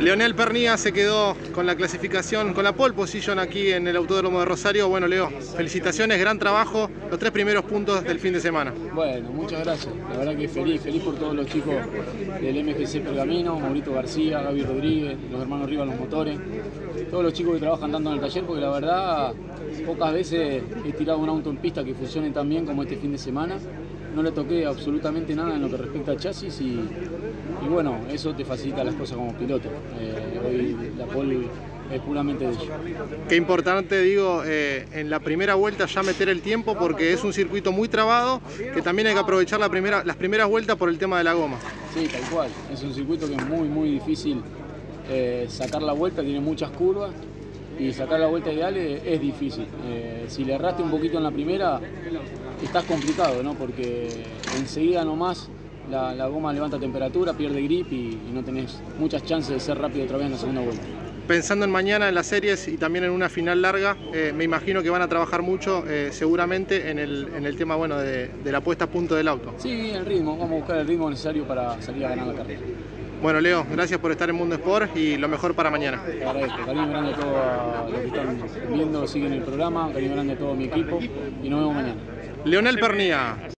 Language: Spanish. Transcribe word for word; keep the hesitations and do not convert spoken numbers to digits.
Leonel Pernía se quedó con la clasificación, con la pole position aquí en el Autódromo de Rosario. Bueno, Leo, felicitaciones, gran trabajo, los tres primeros puntos del fin de semana. Bueno, muchas gracias. La verdad que feliz, feliz por todos los chicos del M G C Pergamino, Maurito García, Gaby Rodríguez, los hermanos Rivas Los Motores, todos los chicos que trabajan tanto en el taller, porque la verdad pocas veces he tirado un auto en pista que funcione tan bien como este fin de semana. No le toqué absolutamente nada en lo que respecta a chasis y, y bueno, eso te facilita las cosas como piloto. Eh, hoy la pole es puramente de ellos. Qué importante, digo, eh, en la primera vuelta ya meter el tiempo, porque es un circuito muy trabado, que también hay que aprovechar la primera, las primeras vueltas por el tema de la goma. Sí, tal cual. Es un circuito que es muy, muy difícil eh, sacar la vuelta, tiene muchas curvas. Y sacar la vuelta ideal es, es difícil. Eh, si le erraste un poquito en la primera, estás complicado, ¿no? Porque enseguida nomás la, la goma levanta temperatura, pierde grip y, y no tenés muchas chances de ser rápido otra vez en la segunda vuelta. Pensando en mañana en las series y también en una final larga, eh, me imagino que van a trabajar mucho eh, seguramente en el, en el tema bueno, de, de la puesta a punto del auto. Sí, el ritmo, vamos a buscar el ritmo necesario para salir a ganar la carrera. Bueno, Leo, gracias por estar en Mundo Sport y lo mejor para mañana. Te agradezco, cariño grande a todos los que están viendo, siguen el programa, cariño grande a todo mi equipo y nos vemos mañana. Leonel Pernía.